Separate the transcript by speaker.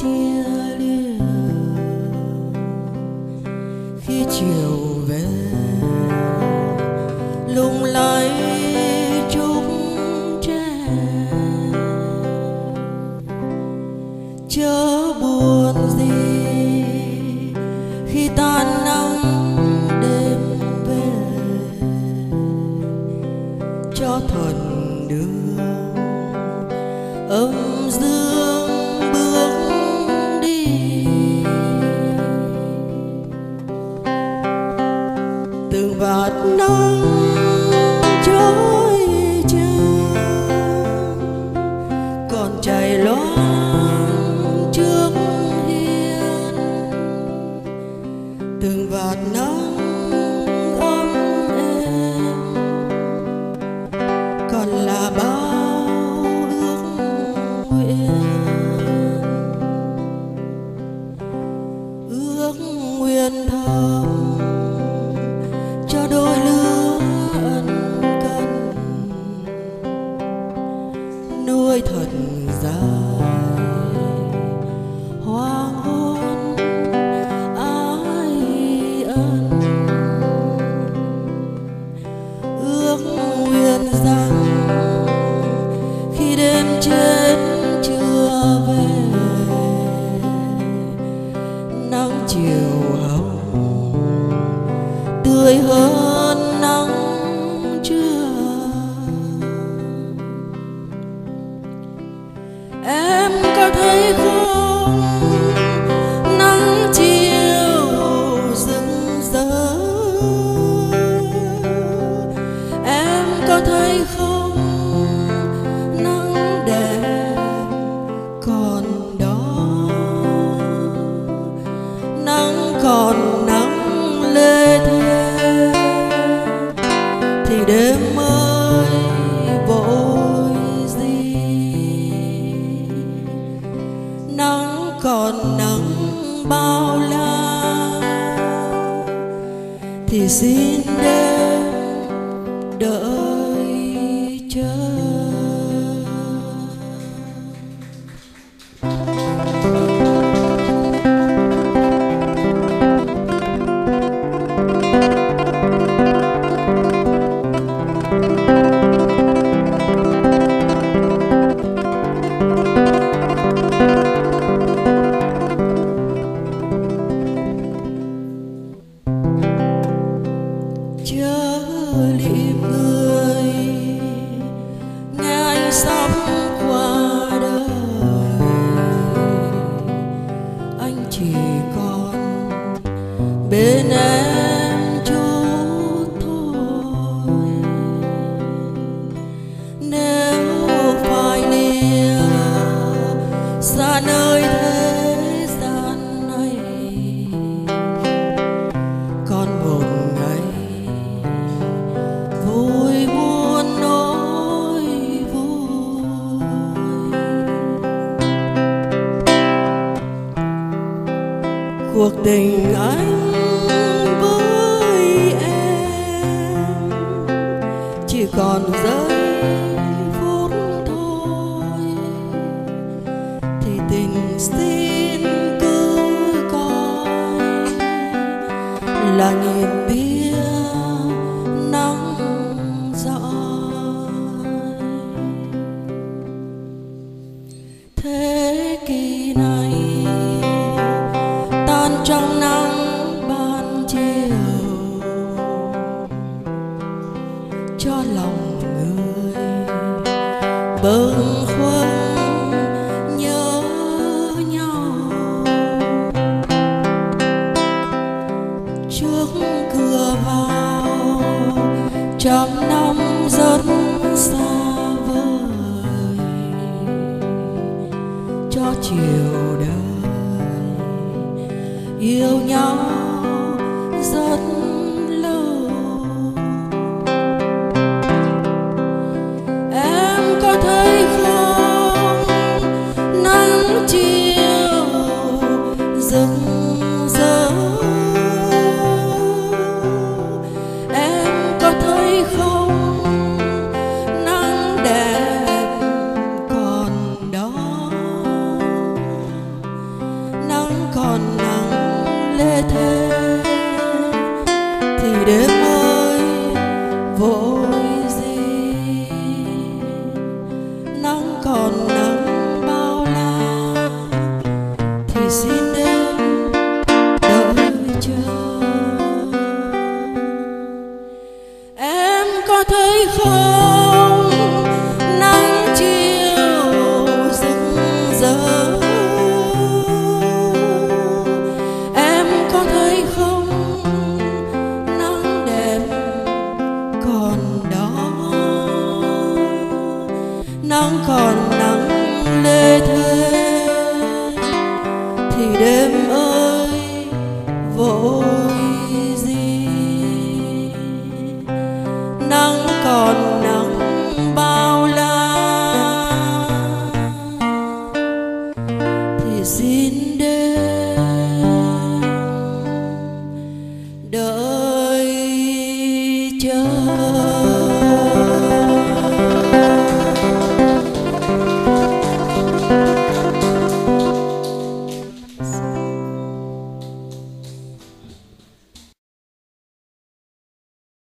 Speaker 1: chia lìa khi chiều về lung lay trúc tre. Chớ buồn gì khi tan nắng đêm về, cho thuần đường âm dương bước đi. Từng vạt nắng trôi tràn còn chảy loang trước hiên. Từng vạt nắng ấm êm còn là bao ước nguyện thầm cho đôi lứa ân cần nuôi thật dài hoàng hôn ái ân. Ước nguyện rằng khi đêm chết chưa về, nắng chiều hồng tươi hơn nắng trưa. Em có thấy không, nắng chiều rực rỡ. Em có thấy không, nắng đẹp còn đó. Nắng còn nắng lê thế thì đêm mới vội gì. Nắng còn nắng bao la thì xin đêm đợi chờ. Chớ liệm người nghe anh sắp qua đời. Anh chỉ còn bên em chút thôi. Nếu phải lìa xa nơi thế gian này, còn một ngày vui buồn nỗi vui. Cuộc tình anh với em chỉ còn giây phút thôi, thì tình xin cứ coi là nghìn bia nắng rọi. Thế kỷ này tan trong nắng ban chiều, cho lòng người bâng khuâng nhớ nhau. Trước cửa vào trăm năm rất xa vời, cho chiều đời yêu nhau rất lâu. Em có thấy không, nắng chiều rực rỡ. Em có thấy không, nắng đẹp còn đó. nắng còn